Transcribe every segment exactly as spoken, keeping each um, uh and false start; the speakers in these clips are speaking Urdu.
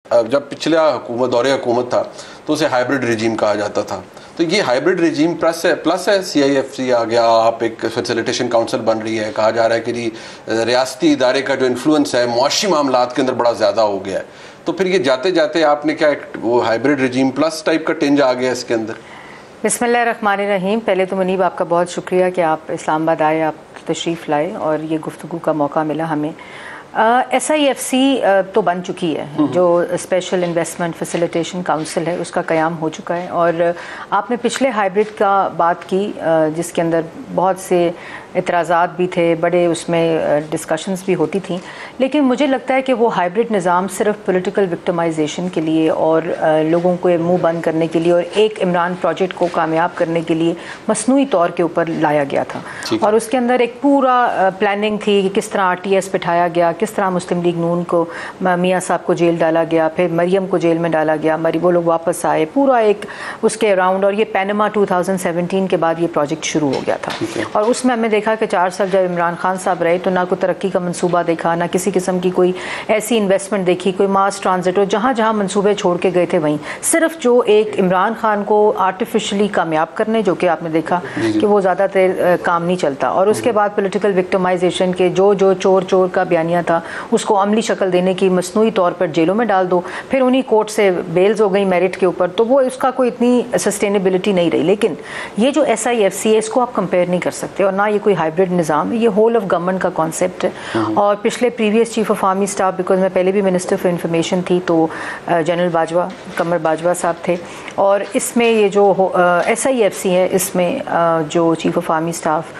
جب پچھلا حکومت دور حکومت تھا تو اسے ہائبرڈ ریجیم کہا جاتا تھا. تو یہ ہائبرڈ ریجیم پلس ہے پلس ہے سی آئی ایف سی آ گیا, آپ ایک فیسیلیٹیشن کاؤنسل بن رہی ہے, کہا جا رہا ہے کہ جی ریاستی ادارے کا جو انفلوئنس ہے معاشی معاملات کے اندر بڑا زیادہ ہو گیا ہے. تو پھر یہ جاتے جاتے آپ نے کیا ایک وہ ہائبرڈ ریجیم پلس ٹائپ کا ٹینج آ گیا اس کے اندر؟ بسم اللہ الرحمن الرحیم. پہلے تو منیب آپ کا بہت شکریہ کہ آپ اسلام آباد آئے, آپ تشریف لائے اور یہ گفتگو کا موقع ملا ہمیں. ایس آئی ایف سی تو بن چکی ہے, جو اسپیشل انویسٹمنٹ فیسیلیٹیشن کاؤنسل ہے اس کا قیام ہو چکا ہے. اور آپ نے پچھلے ہائبرڈ کا بات کی جس کے اندر بہت سے اعتراضات بھی تھے, بڑے اس میں ڈسکشنز بھی ہوتی تھیں, لیکن مجھے لگتا ہے کہ وہ ہائبرڈ نظام صرف پولیٹیکل وکٹمائزیشن کے لیے اور لوگوں کو منہ بند کرنے کے لیے اور ایک عمران پروجیکٹ کو کامیاب کرنے کے لیے مصنوعی طور کے اوپر لایا گیا تھا. اور اس کے اندر ایک پورا پلاننگ تھی کہ کس طرح آر ٹی ایس بٹھایا گیا, کس طرح مسلم لیگ نون کو میاں صاحب کو جیل ڈالا گیا, پھر مریم کو جیل میں ڈالا گیا, مری وہ لوگ واپس آئے, پورا ایک اس کے اراؤنڈ. اور یہ پینما ٹو تھاؤزنڈ سیونٹین کے بعد یہ پروجیکٹ شروع ہو گیا تھا. اور اس میں ہمیں دیکھا کہ چار سال جب عمران خان صاحب رہے تو نہ کوئی ترقی کا منصوبہ دیکھا, نہ کسی قسم کی کوئی ایسی انویسٹمنٹ دیکھی, کوئی ماس ٹرانزٹ. اور جہاں جہاں منصوبے چھوڑ کے گئے تھے وہیں صرف جو ایک عمران خان کو آرٹیفیشلی کامیاب کرنے, جو کہ آپ نے دیکھا کہ وہ زیادہ تر کام نہیں چلتا. اور اس کے بعد پولیٹیکل وکٹمائزیشن کے جو جو چور چور کا بیانیہ تھا اس کو عملی شکل دینے کی, مصنوعی طور پر جیلوں میں ڈال دو, پھر انہی کورٹ سے بیلز ہو گئی میرٹ کے اوپر, تو وہ اس کا کوئی اتنی سسٹینیبلٹی نہیں رہی. لیکن یہ جو ایس آئی ایف سی ہے اس کو آپ کمپیئر نہیں کر سکتے, اور نہ یہ کوئی ہائبرڈ نظام ہے, یہ ہول آف گورنمنٹ کا کانسیپٹ ہے. اور پچھلے previous chief of army staff, because میں پہلے بھی منسٹر فار انفارمیشن تھی, تو جنرل باجوہ قمر باجوہ صاحب تھے, اور اس میں یہ جو ایس آئی ایف سی ہے اس میں جو chief of army staff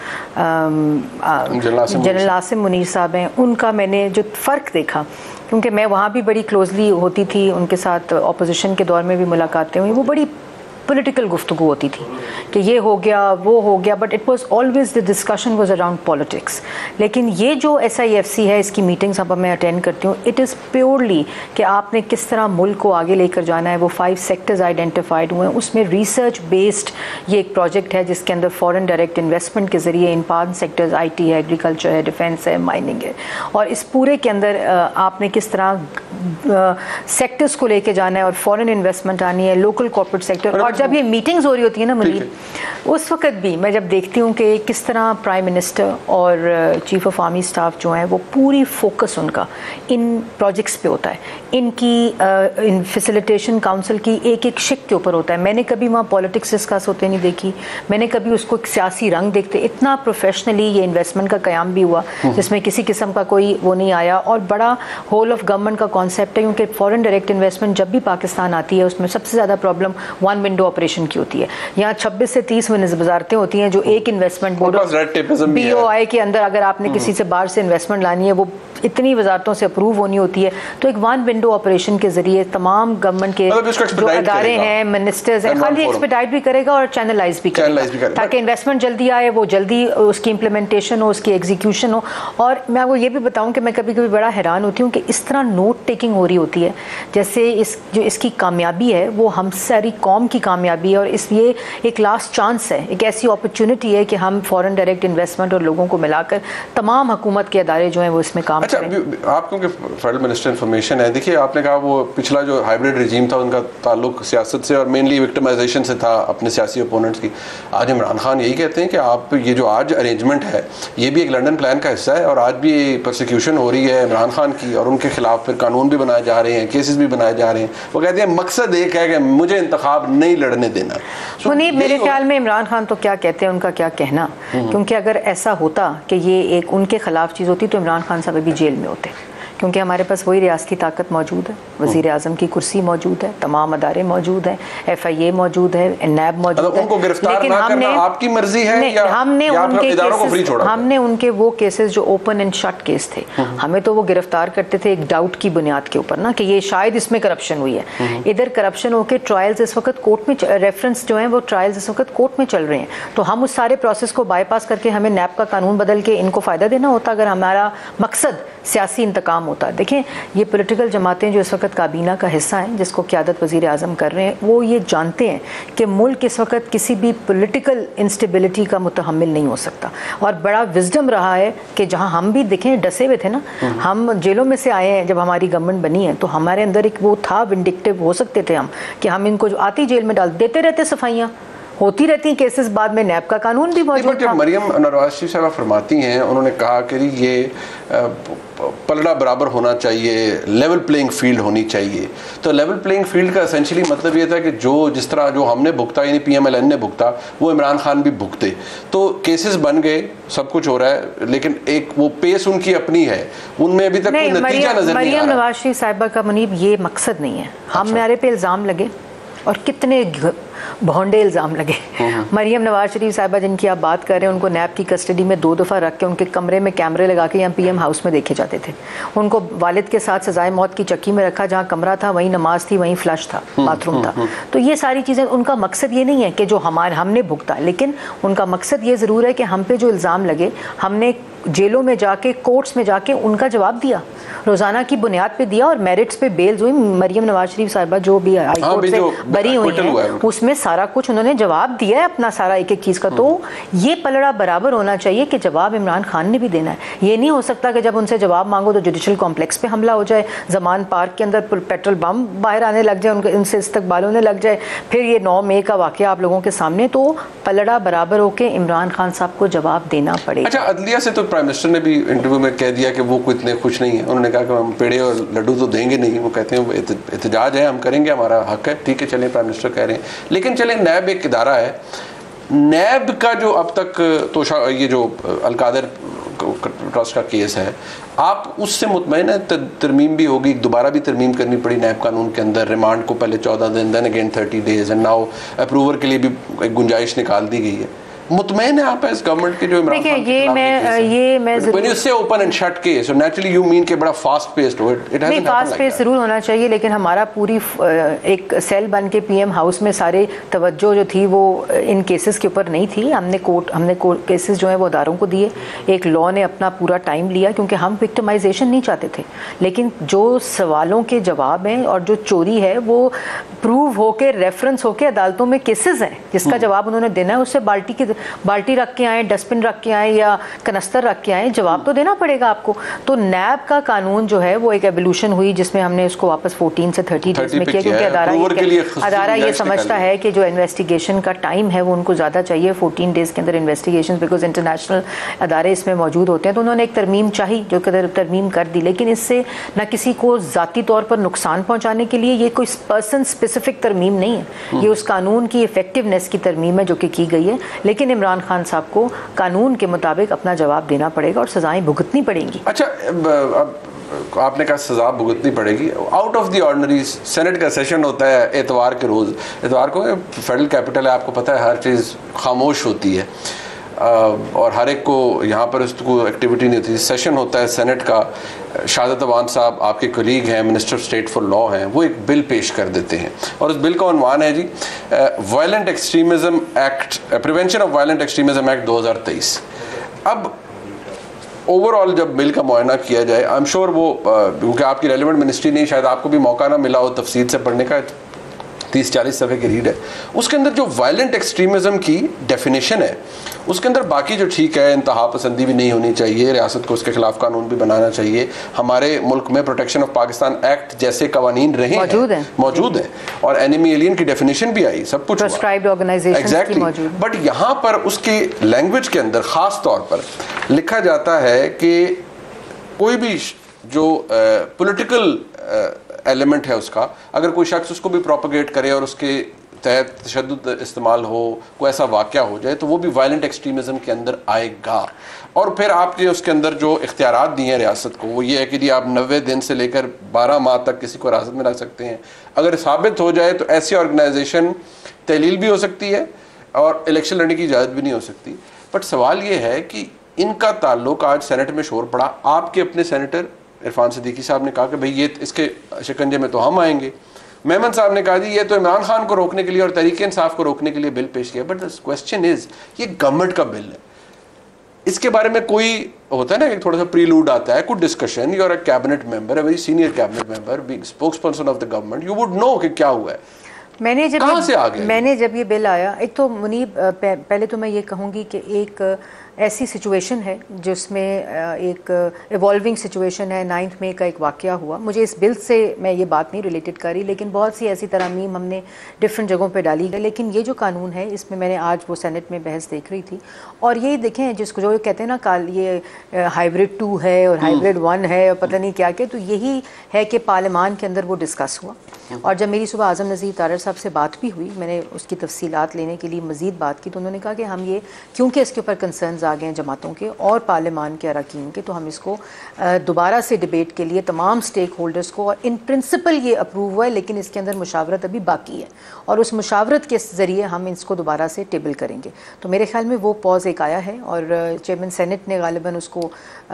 general Asim Munir صاحب ہیں, ان کا میں نے جو فرق دیکھا, کیونکہ میں وہاں بھی بڑی کلوزلی ہوتی تھی ان کے ساتھ, اپوزیشن کے دور میں بھی ملاقاتیں ہوئی, وہ بڑی پولیٹیکل گفتگو ہوتی تھی کہ یہ ہو گیا وہ ہو گیا, but it was always the discussion was around politics. لیکن یہ جو ایس آئی ایف سی ہے اس کی میٹنگس اب میں اٹینڈ کرتی ہوں, اٹ از پیورلی کہ آپ نے کس طرح ملک کو آگے لے کر جانا ہے. وہ فائیو سیکٹرز آئیڈینٹیفائڈ ہوئے ہیں, اس میں ریسرچ بیسڈ یہ ایک پروجیکٹ ہے جس کے اندر فورن ڈائریکٹ انویسٹمنٹ کے ذریعے ان پانچ سیکٹرز, آئی ٹی ہے, ایگریکلچر ہے, ڈیفینس ہے, مائننگ ہے, اور اس پورے کے اندر آپ نے کس طرح سیکٹرز کو لے کے جانا ہے, اور فورن انویسٹمنٹ آنی ہے, لوکل کارپوریٹ سیکٹر. اور جب یہ میٹنگز ہو رہی ہوتی ہیں نا منیر, اس وقت بھی میں جب دیکھتی ہوں کہ کس طرح پرائم منسٹر اور چیف آف آرمی اسٹاف جو ہیں وہ پوری فوکس ان کا ان پروجیکٹس پہ ہوتا ہے, ان کی ان فیسیلیٹیشن کاؤنسل کی ایک ایک شک کے اوپر ہوتا ہے. میں نے کبھی وہاں پالیٹکس ڈسکس ہوتے نہیں دیکھی, میں نے کبھی اس کو ایک سیاسی رنگ دیکھتے. اتنا پروفیشنلی یہ انویسٹمنٹ کا قیام بھی ہوا جس میں کسی قسم کا کوئی وہ نہیں آیا, اور بڑا ہول آف گورنمنٹ کا کانسیپٹ ہے. کیونکہ فورن ڈائریکٹ انویسٹمنٹ جب بھی پاکستان آتی ہے اس میں سب سے زیادہ پرابلم ون ونڈو آپریشن کی ہوتی ہے. یہاں چھبیس سے تیس وزارتیں ہوتی ہیں جو ایک investment board B O I کے اندر, اگر آپ نے کسی سے باہر سے انویسٹمنٹ لانی ہے وہ اتنی وزارتوں سے اپروو ہونی ہوتی ہے. تو ایک ون ونڈو آپریشن کے ذریعے تمام گورنمنٹ کے جو ادارے ہیں, منسٹرز ہیں, خالی ایکسپیڈائٹ بھی کرے گا اور چینلائز بھی کرے گا تاکہ انویسٹمنٹ جلدی آئے, وہ جلدی اس کی امپلیمنٹیشن ہو, اس کی ایگزیکیوشن ہو. اور میں وہ یہ بھی بتاؤں کہ میں کبھی کبھی بڑا حیران ہوتی ہوں کہ اس طرح نوٹ ٹیکنگ ہو رہی ہوتی ہے جیسے اس جو اس کی کامیابی ہے وہ ہم ساری قوم کی کامیابی ہے, اور اس لیے ایک لاسٹ چانس ہے, ایک ایسی اپرچونٹی ہے کہ ہم فورن ڈائریکٹ انویسٹمنٹ اور لوگوں کو ملا کر تمام حکومت کے ادارے جو ہیں وہ اس میں کام کریں. آپ کیونکہ فیڈرل منسٹر انفارمیشن ہے, دیکھیے آپ نے کہا وہ پچھلا جو ہائبرڈ رجیم تھا ان کا تعلق سیاست سے اور مینلی وکٹمائزیشن سے تھا اپنے سیاسی اپوننٹس کی. آج عمران خان یہی کہتے ہیں کہ آپ یہ جو آج ارینجمنٹ ہے یہ بھی ایک لنڈن پلان کا حصہ ہے, اور آج بھی پرسیکیوشن ہو رہی ہے عمران خان کی, اور ان کے خلاف پھر قانون بھی بنائے جا رہے ہیں, کیسز بھی بنائے جا رہے ہیں. وہ کہتے ہیں مقصد ایک ہے کہ مجھے انتخاب نہیں لڑنے دینا. منیب میرے خیال میں عمران خان تو کیا کہتے ہیں, ان کا کیا کہنا, کیونکہ اگر ایسا ہوتا کہ یہ ایک ان کے خلاف چیز ہوتی تو عمران خان صاحب ابھی جیل میں ہوتے, کیونکہ ہمارے پاس وہی ریاستی طاقت موجود ہے, وزیر اعظم کی کرسی موجود ہے, تمام ادارے موجود ہیں, ایف آئی اے موجود ہے, نیب موجود ہے. لیکن ہم نے آپ کی مرضی ہے یا ہم نے ان کے اداروں کو فری چھوڑا, ہم نے ان کے وہ کیسز جو اوپن اینڈ شٹ کیس تھے, ہمیں تو وہ گرفتار کرتے تھے ایک ڈاؤٹ کی بنیاد کے اوپر نا کہ یہ شاید اس میں کرپشن ہوئی ہے. ادھر کرپشن ہو کے ٹرائلز اس وقت کورٹ میں, ریفرنس جو ہیں وہ ٹرائلز اس وقت کورٹ میں چل رہے ہیں, تو ہم اس سارے پروسیس کو بائی پاس کر کے ہمیں نیب کا قانون بدل کے ان کو فائدہ دینا ہوتا اگر ہمارا مقصد سیاسی انتقام ہوتا ہے. دیکھیں یہ پولیٹیکل جماعتیں جو اس وقت کابینہ کا حصہ ہیں جس کو قیادت وزیر اعظم کر رہے ہیں وہ یہ جانتے ہیں کہ ملک اس وقت کسی بھی پولیٹیکل انسٹیبلٹی کا متحمل نہیں ہو سکتا, اور بڑا وزڈم رہا ہے کہ جہاں ہم بھی دیکھیں ڈسے ہوئے تھے نا, ہم جیلوں میں سے آئے ہیں جب ہماری گورنمنٹ بنی ہے تو ہمارے اندر ایک وہ تھا ونڈکٹیو ہو سکتے تھے ہم کہ ہم ان کو جو آتی جیل میں ڈال دیتے رہتے, صفائیاں ہوتی رہتی ہیں کیسز, بعد میں نیب کا قانون بھی موجود تھا. مریم نواز شریف صاحبہ فرماتی ہیں, انہوں نے کہا کہ یہ پلڑا برابر ہونا چاہیے, لیول پلینگ فیلڈ ہونی چاہیے. تو لیول پلینگ فیلڈ کا اسینشلی مطلب یہ تھا کہ جو جس طرح جو ہم نے بھگتا یعنی پی ایم ایل این نے بھگتا وہ عمران خان بھی بھگتے. تو کیسز بن گئے, سب کچھ ہو رہا ہے, لیکن ایک وہ پیس ان کی اپنی ہے, ان میں ابھی تک کوئی نتیجہ نظر نہیں آ رہا. مریم نواز شریف صاحبہ کا منیب یہ مقصد نہیں ہے. ہمارے پہ الزام لگے اور کتنے بھونڈے الزام لگے. مریم نواز شریف صاحبہ جن کی آپ بات کر رہے ہیں ان کو نیب کی کسٹڈی میں دو دفعہ رکھ کے ان کے کمرے میں کیمرے لگا کے یہاں پی ایم ہاؤس میں دیکھے جاتے تھے. ان کو والد کے ساتھ سزائے موت کی چکی میں رکھا, جہاں کمرہ تھا وہیں نماز تھی, وہیں فلش تھا, باتھ روم تھا. تو یہ ساری چیزیں ان کا مقصد یہ نہیں ہے کہ جو ہمارے ہم نے بھگتا, لیکن ان کا مقصد یہ ضرور ہے کہ ہم پہ جو الزام لگے ہم نے جیلوں میں جا کے کورٹس میں جا کے ان کا جواب دیا, روزانہ کی بنیاد پہ دیا, اور میرٹس پہ بیلز ہوئی. مریم نواز شریف صاحبہ جو بھی ہائی کورٹ سے بری ہوئی ہیں اس میں سارا کچھ انہوں نے جواب دیا ہے اپنا, سارا ایک ایک چیز کا. تو یہ پلڑا برابر ہونا چاہیے کہ جواب عمران خان نے بھی دینا ہے. یہ نہیں ہو سکتا کہ جب ان سے جواب مانگو تو جوڈیشل کمپلیکس پہ حملہ ہو جائے, زمان پارک کے اندر پیٹرول بم باہر آنے لگ جائے, ان کے ان سے استقبال ہونے لگ جائے, پھر یہ نو مئی کا واقعہ آپ لوگوں کے سامنے. تو پلڑا برابر ہو کے عمران خان صاحب کو جواب دینا پڑے. اچھا, عدلیہ سے تو پرائم منسٹر نے بھی انٹرویو میں کہہ دیا کہ وہ کوئی اتنے خوش نہیں ہیں. انہوں نے کہا کہ ہم پیڑے اور لڈو تو دیں گے نہیں, وہ کہتے ہیں احتجاج ہے, ہم کریں گے, ہمارا حق ہے. ٹھیک ہے, چلیں پرائم منسٹر کہہ رہے ہیں, لیکن چلیں نیب ایک ادارہ ہے, نیب کا جو اب تک تو یہ جو القادر ٹرسٹ کا کیس ہے, آپ اس سے مطمئن ہے ترمیم بھی ہوگی, دوبارہ بھی ترمیم کرنی پڑی نیب قانون کے اندر, ریمانڈ کو پہلے چودہ دن then again thirty days and now approver کے لیے بھی ایک گنجائش نکال دی گئی ہے. مطمئن ہے آپ اس گورنمنٹ کے جو عمران خان کے خلاف یہ یہ میں when you say open and shut case so naturally you mean کہ بڑا fast paced who, it hasn't fast paced ضرور ہونا چاہیے, لیکن ہمارا پوری ایک سیل بن کے پی ایم ہاؤس میں سارے توجہ جو تھی وہ ان کیسز کے اوپر نہیں تھی. ہم نے کورٹ ہم نے کیسز جو ہیں وہ اداروں کو دیے, ایک لا نے اپنا پورا ٹائم لیا کیونکہ ہم وکٹمائزیشن نہیں چاہتے تھے, لیکن جو سوالوں کے جواب ہیں اور جو چوری ہے وہ پروو ہو کے ریفرنس ہو کے عدالتوں میں کیسز ہیں جس کا جواب انہوں نے دینا ہے. اس سے بالٹی کی بالٹی رکھ کے آئیں, ڈسٹ بن رکھ کے آئیں یا کنستر رکھ کے آئیں, جواب تو دینا پڑے گا آپ کو. تو نیب کا قانون جو ہے وہ ایک ایولیوشن ہوئی جس میں ہم نے اس کو واپس فورٹین سے تھرٹی ڈیز میں کیا, کیونکہ ادارہ ادارہ یہ سمجھتا ہے کہ جو انویسٹیگیشن کا ٹائم ہے وہ ان کو زیادہ چاہیے, فورٹین ڈیز کے اندر انویسٹیگیشن, بیکاز انٹرنیشنل ادارے اس میں موجود ہوتے ہیں. تو انہوں نے ایک ترمیم چاہی جو کہ ترمیم کر دی, لیکن اس سے نہ کسی کو ذاتی طور پر نقصان پہنچانے کے لیے, یہ کوئی پرسن اسپیسیفک ترمیم نہیں ہے, یہ اس قانون کی افیکٹونیس کی ترمیم ہے جو کہ کی گئی ہے. لیکن عمران خان صاحب کو قانون کے مطابق اپنا جواب دینا پڑے گا اور سزائیں بھگتنی پڑیں گی. اچھا, اب آپ نے کہا سزا بھگتنی پڑے گی. Out of the ordinary senate کا سیشن ہوتا ہے اتوار کے روز, اتوار کو فیڈرل کیپٹل ہے, آپ کو پتہ ہے ہر چیز خاموش ہوتی ہے اور ہر ایک کو یہاں پر اس کو ایکٹیویٹی نہیں ہوتی. سیشن ہوتا ہے سینٹ کا, شہادت عوان صاحب آپ کے کولیگ ہیں, منسٹر اسٹیٹ فار لا ہیں, وہ ایک بل پیش کر دیتے ہیں اور اس بل کا عنوان ہے جی violent extremism act, prevention of violent extremism act دو ہزار تیئیس. اب اوور آل جب بل کا معائنہ کیا جائے, آئی ایم شیور وہ کیونکہ آپ کی ریلیونٹ منسٹری نہیں, شاید آپ کو بھی موقع نہ ملا ہو تفصیل سے پڑھنے کا, تیس چالیس صفحے کی ریڈ ہے, اس کے اندر جو وائلنٹ ایکسٹریمزم کی ڈیفینیشن ہے اس کے اندر باقی جو ٹھیک ہے, انتہا پسندی بھی نہیں ہونی چاہیے, ریاست کو اس کے خلاف قانون بھی بنانا چاہیے, ہمارے ملک میں پروٹیکشن آف پاکستان ایکٹ جیسے قوانین رہے موجود ہیں موجود ہیں اور اینیمی ایلین کی ڈیفینیشن بھی آئی, سب کچھ پرسکرائبڈ آرگنائزیشنز کی موجود. بٹ یہاں پر اس کی لینگویج کے اندر خاص طور پر لکھا جاتا ہے کہ کوئی بھی جو پولیٹیکل ایلیمنٹ ہے اس کا, اگر کوئی شخص اس کو بھی پروپیگیٹ کرے اور اس کے تحت تشدد استعمال ہو, کوئی ایسا واقعہ ہو جائے, تو وہ بھی وائلنٹ ایکسٹریمزم کے اندر آئے گا. اور پھر آپ کے اس کے اندر جو اختیارات دیے ہیں ریاست کو وہ یہ ہے کہ جی آپ نوے دن سے لے کر بارہ ماہ تک کسی کو حراست میں رکھ سکتے ہیں. اگر ثابت ہو جائے تو ایسی آرگنائزیشن تحلیل بھی ہو سکتی ہے اور الیکشن لڑنے کی اجازت بھی نہیں ہو سکتی. بٹ سوال یہ ہے کہ ان کا تعلق, آج سینٹ میں شور پڑا, آپ کے اپنے سینیٹر عرفان صدیقی صاحب نے کہا کہ بھئی یہ اس کے شکنجے میں تو ہم آئیں گے. میمن صاحب نے کہا جی یہ تو عمران خان کو روکنے کے لیے اور تحریک انصاف کو روکنے کے لیے بل پیش کیا. بٹ the question is یہ گورنمنٹ کا بل ہے, اس کے بارے میں کوئی ہوتا ہے نا ایک تھوڑا سا پریلوڈ آتا ہے, کوئی discussion, you are a cabinet member, a very senior cabinet member, being spokesperson of the government, you would know کہ کیا ہوا ہے. میں نے جب کہاں سے آ گئے میں نے جب یہ بل آیا, ایک تو منیب پہلے تو میں یہ کہوں گی کہ ایک ایسی سچویشن ہے جس میں ایک ایوالونگ سچویشن ہے. نائنتھ مئی کا ایک واقعہ ہوا, مجھے اس بل سے میں یہ بات نہیں ریلیٹڈ کری, لیکن بہت سی ایسی ترامیم ہم نے ڈفرینٹ جگہوں پہ ڈالی گئی. لیکن یہ جو قانون ہے اس میں میں نے آج وہ سینٹ میں بحث دیکھ رہی تھی, اور یہی دیکھیں جس کو جو کہتے ہیں نا کال یہ ہائیبرڈ ٹو ہے اور ہائیبرڈ ون ہے اور پتہ نہیں کیا کہ, تو یہی ہے کہ پارلیمان کے اندر وہ ڈسکس ہوا. اور جب میری صبح اعظم نذیر طارر صاحب سے بات بھی ہوئی, میں نے اس کی تفصیلات لینے کے لیے مزید بات کی, تو انہوں نے کہا کہ ہم یہ کیونکہ اس کے اوپر کنسرنز آ گئے ہیں جماعتوں کے اور پارلیمان کے اراکین کے, تو ہم اس کو دوبارہ سے ڈیبیٹ کے لیے تمام سٹیک ہولڈرز کو, اور ان پرنسپل یہ اپروو ہوا ہے لیکن اس کے اندر مشاورت ابھی باقی ہے, اور اس مشاورت کے ذریعے ہم اس کو دوبارہ سے ٹیبل کریں گے. تو میرے خیال میں وہ پاز ایک آیا ہے, اور چیئرمین سینٹ نے غالباً اس کو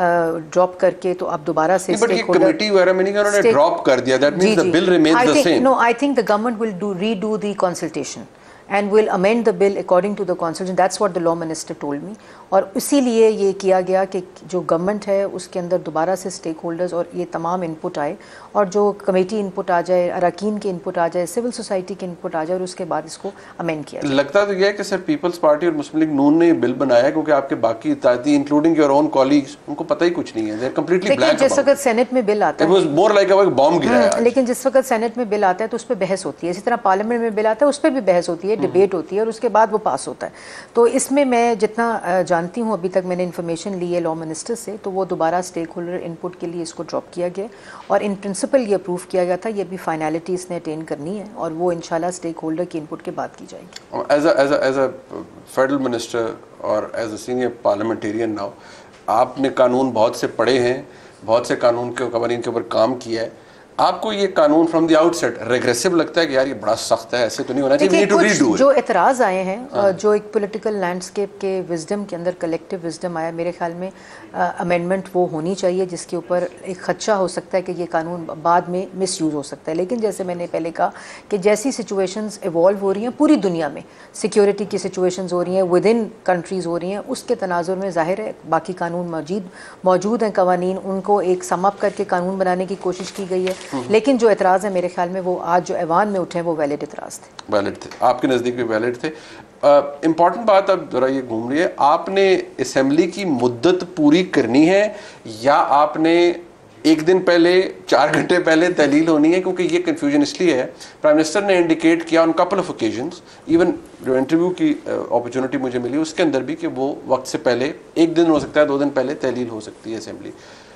ڈراپ کر کے تو اب دوبارہ سے سٹیک ہولڈر کمیٹی وغیرہ میں نہیں, انہوں نے ڈراپ کر دیا, that means the bill remains the same. No, I think the government will do redo the consultation and will amend the bill according to the consultation. That's what the law minister told me. اور اسی لیے یہ کیا گیا کہ جو گورنمنٹ ہے اس کے اندر دوبارہ سے سٹیک ہولڈرز اور یہ تمام ان پٹ آئے, اور جو کمیٹی ان پٹ آ جائے, اراکین کے ان پٹ آ جائے, سول سوسائٹی کے ان پٹ آ جائے, اور اس کے بعد اس کو امینڈ کیا جائے. لگتا تو یہ ہے کہ سر پیپلز پارٹی اور مسلم لیگ نون نے یہ بل بنایا کیونکہ آپ کے باقی اتحادی انکلوڈنگ یور اون کولیگز ان کو پتہ ہی کچھ نہیں ہے, دے آر کمپلیٹلی بلینک. جس وقت سینٹ میں بل آتا ہے, it was more like a bomb گرایا, لیکن جس وقت سینٹ میں بل آتا ہے تو اس پہ بحث ہوتی ہے, اسی طرح پارلیمنٹ میں بل آتا ہے اس پہ بھی بحث ہوتی ہے, ڈیبیٹ ہوتی ہے, اور اس کے بعد وہ پاس ہوتا ہے. تو اس میں میں جتنا جانتی ہوں ابھی تک میں نے انفارمیشن لی ہے لا منسٹر سے, تو وہ دوبارہ سٹیک ہولڈر ان پٹ کے لیے اس کو ڈراپ کیا گیا, اور ان پرنسپل یہ اپروو کیا گیا تھا. یہ بھی فائنالٹی اس نے اٹین کرنی ہے, اور وہ انشاءاللہ سٹیک ہولڈر کی ان پٹ کے بعد کی جائے گی. As a as a as a federal minister اور as a senior parliamentarian now, آپ نے قانون بہت سے پڑھے ہیں, بہت سے قانون کے قوانین کے اوپر کام کیا ہے, آپ کو یہ قانون from the outset regressive لگتا ہے کہ یار یہ بڑا سخت ہے, ایسے تو نہیں ہونا چاہیے, کچھ جو اعتراض آئے ہیں, جو ایک پولیٹیکل لینڈسکیپ کے وزڈم کے اندر کلیکٹیو وزڈم آیا, میرے خیال میں امینڈمنٹ وہ ہونی چاہیے جس کے اوپر ایک خدشہ ہو سکتا ہے کہ یہ قانون بعد میں مس یوز ہو سکتا ہے. لیکن جیسے میں نے پہلے کہا کہ جیسی سچویشنز ایوالو ہو رہی ہیں پوری دنیا میں, سیکیورٹی کی سچویشنز ہو رہی ہیں, ود ان کنٹریز ہو رہی ہیں, اس کے تناظر میں ظاہر ہے باقی قانون موجود موجود ہیں, قوانین ان کو ایک سم اپ کر کے قانون بنانے کی کوشش کی گئی ہے. لیکن جو اعتراض ہے میرے خیال میں وہ آج جو ایوان میں اٹھے ہیں وہ ویلڈ اعتراض تھے. ویلڈ تھے, آپ کے نزدیک بھی ویلڈ تھے. امپورٹنٹ بات اب ذرا یہ گھوم رہی ہے, آپ نے اسمبلی کی مدت پوری کرنی ہے یا آپ نے ایک دن پہلے چار گھنٹے پہلے تحلیل ہونی ہے؟ کیونکہ یہ کنفیوژن اس لیے ہے, پرائم منسٹر نے انڈیکیٹ کیا on couple of occasions, even جو انٹرویو کی اپرچونٹی مجھے ملی اس کے اندر بھی, کہ وہ وقت سے پہلے ایک دن ہو سکتا ہے, دو دن پہلے تحلیل ہو سکتی ہے اسمبلی.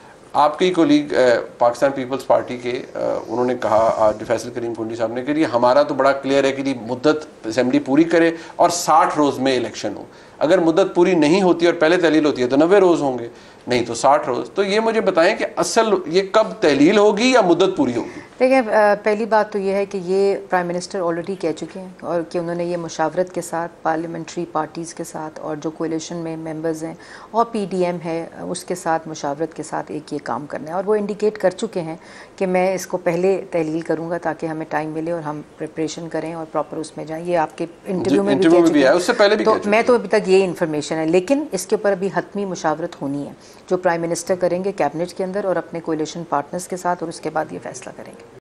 آپ کے کولیگ پاکستان پیپلز پارٹی کے انہوں نے کہا آج فیصل کریم کنڈی صاحب نے کہ یہ ہمارا تو بڑا کلیئر ہے کہ یہ مدت اسمبلی پوری کرے اور ساٹھ روز میں الیکشن ہو. اگر مدت پوری نہیں ہوتی اور پہلے تحلیل ہوتی ہے تو نوے روز ہوں گے, نہیں تو ساٹھ روز. تو یہ مجھے بتائیں کہ اصل یہ کب تحلیل ہوگی یا مدت پوری ہوگی؟ دیکھیں, پہلی بات تو یہ ہے کہ یہ پرائم منسٹر آلریڈی کہہ چکے ہیں, اور کہ انہوں نے یہ مشاورت کے ساتھ پارلیمنٹری پارٹیز کے ساتھ اور جو کولیشن میں ممبرز ہیں اور پی ڈی ایم ہے اس کے ساتھ مشاورت کے ساتھ ایک یہ کام کرنا ہے, اور وہ انڈیکیٹ کر چکے ہیں کہ میں اس کو پہلے تحلیل کروں گا تاکہ ہمیں ٹائم ملے اور ہم پریپریشن کریں اور پراپر اس میں جائیں. یہ آپ کے انٹرویو میں بھی کہہ چکے ہیں, اس سے پہلے بھی تو میں تو ابھی تک یہ انفارمیشن ہے. لیکن اس کے اوپر ابھی حتمی مشاورت ہونی ہے جو پرائم منسٹر کریں گے کیبنٹ کے اندر اور اپنے کولیشن پارٹنرز کے ساتھ, اور اس کے بعد یہ فیصلہ کریں گے.